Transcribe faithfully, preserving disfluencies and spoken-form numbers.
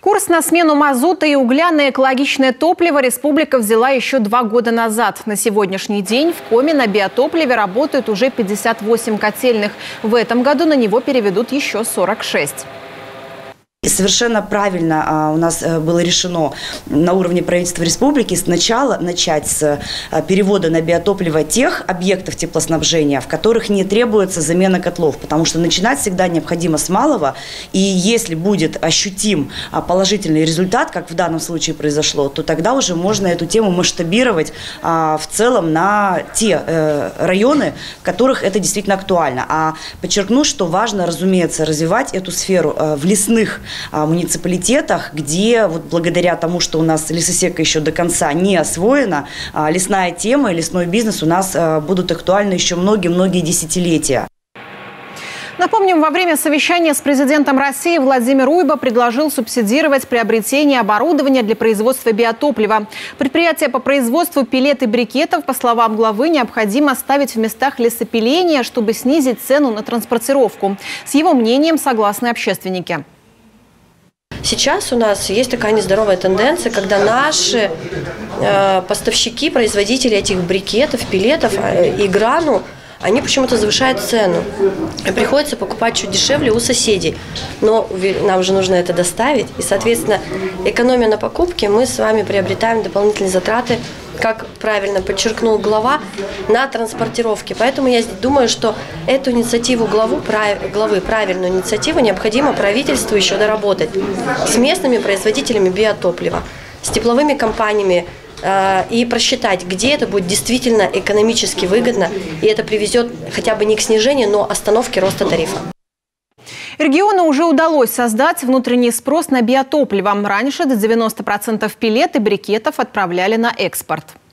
Курс на смену мазута и угля на экологичное топливо республика взяла еще два года назад. На сегодняшний день в Коми на биотопливе работают уже пятьдесят восемь котельных. В этом году на него переведут еще сорок шесть. И совершенно правильно а, у нас а, было решено на уровне правительства республики сначала начать с а, перевода на биотопливо тех объектов теплоснабжения, в которых не требуется замена котлов, потому что начинать всегда необходимо с малого, и если будет ощутим а, положительный результат, как в данном случае произошло, то тогда уже можно эту тему масштабировать а, в целом на те э, районы, в которых это действительно актуально. А подчеркну, что важно, разумеется, развивать эту сферу э, в лесных муниципалитетах, где вот благодаря тому, что у нас лесосека еще до конца не освоена, лесная тема и лесной бизнес у нас будут актуальны еще многие-многие десятилетия. Напомним, во время совещания с президентом России Владимир Уйба предложил субсидировать приобретение оборудования для производства биотоплива. Предприятия по производству пеллет и брикетов, по словам главы, необходимо ставить в местах лесопиления, чтобы снизить цену на транспортировку. С его мнением согласны общественники. Сейчас у нас есть такая нездоровая тенденция, когда наши э, поставщики, производители этих брикетов, пеллетов э, и грану, они почему-то завышают цену. И приходится покупать чуть дешевле у соседей. Но нам же нужно это доставить. И, соответственно, экономия на покупке, мы с вами приобретаем дополнительные затраты, как правильно подчеркнул глава, на транспортировке. Поэтому я думаю, что эту инициативу главу, главы, правильную инициативу, необходимо правительству еще доработать с местными производителями биотоплива, с тепловыми компаниями, и просчитать, где это будет действительно экономически выгодно, и это приведет хотя бы не к снижению, но остановке роста тарифа. Региону уже удалось создать внутренний спрос на биотопливо. Раньше до девяноста процентов пеллет и брикетов отправляли на экспорт.